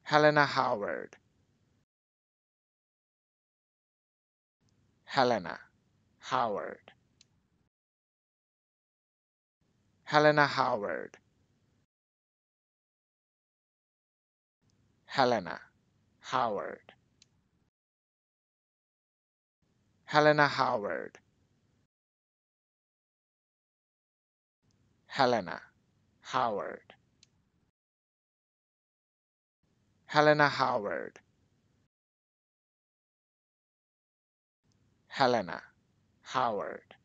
Helena Howard. Helena Howard. Helena Howard. Helena Howard. Helena Howard. Helena Howard. Helena Howard. Helena Howard.